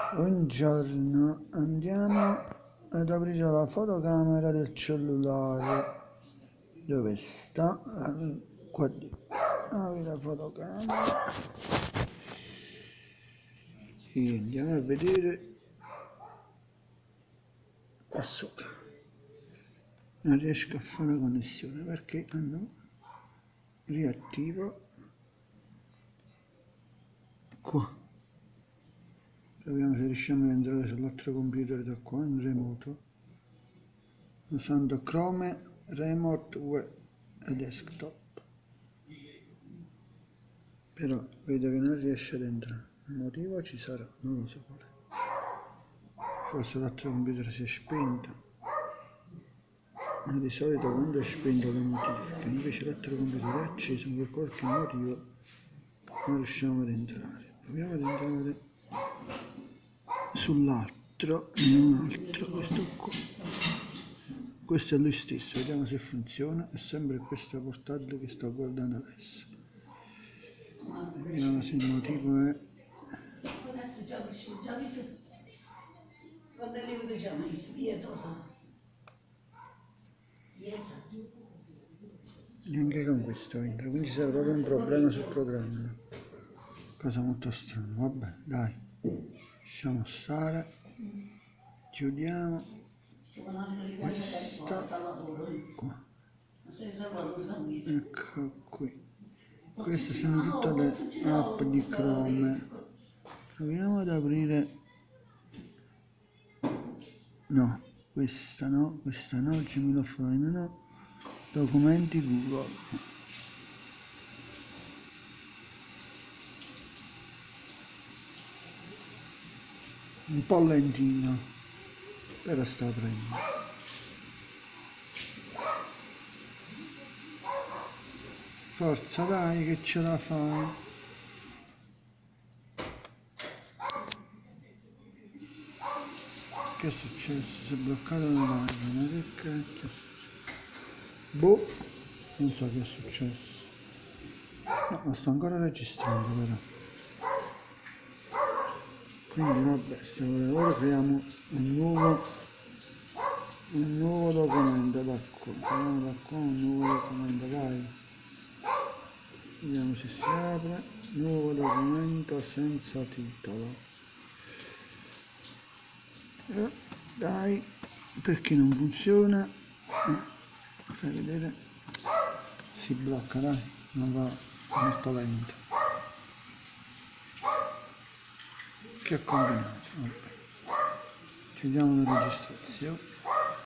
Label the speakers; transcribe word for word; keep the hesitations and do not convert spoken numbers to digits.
Speaker 1: Buongiorno, andiamo ad aprire la fotocamera del cellulare. Dove sta? Qua di. Apri la fotocamera. E andiamo a vedere qua sopra. Non riesco a fare la connessione perché hanno riattivo qua. Vediamo se riusciamo ad entrare sull'altro computer da qua in remoto usando Chrome, Remote Web e Desktop, però vedo che non riesce ad entrare. Il motivo ci sarà, non lo so quale. Forse l'altro computer si è spento, ma di solito quando è spento lo notifica, invece l'altro computer è acceso, per qualche motivo non riusciamo ad entrare. Proviamo ad entrare sull'altro, in un altro, questo qua. Questo è lui stesso, vediamo se funziona. È sempre questo portatile che sto guardando adesso. Vediamo se il motivo è. Neanche con questo entra, quindi c'è proprio un problema sul programma. Cosa molto strana. Vabbè, dai, lasciamo stare, chiudiamo questa qua. Ecco qui. Queste sono tutte le app di Chrome. Proviamo ad aprire. No, questa no, questa no, Gmail offline no. Documenti Google. Un po' lentino, però sta aprendo. Forza dai che ce la fai. Che è successo? Si è bloccato la pagina, che cacchio? Boh, non so che è successo. No, ma sto ancora registrando però. Quindi vabbè, stiamo, ora creiamo un nuovo un nuovo documento da qua. Creiamo da qua un nuovo documento, dai. Vediamo se si apre. Nuovo documento senza titolo. Eh, dai, perché non funziona? Eh, fai vedere. Si blocca, dai, non va molto lento. Che ho combinato? Vabbè. Chiudiamo la registrazione.